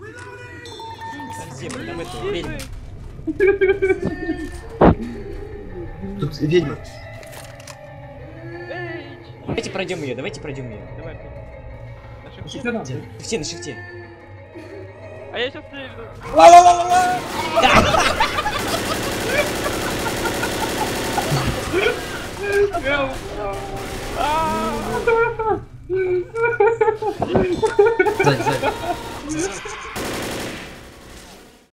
Подожди, там это ведьма. Тут ведьма. Давайте пройдем ее, давайте пройдем ее. Давай, блин. На шифте. Что там? На шифте, на шифте. А я сейчас прыгну. Ла-ла-ла-ла-ла!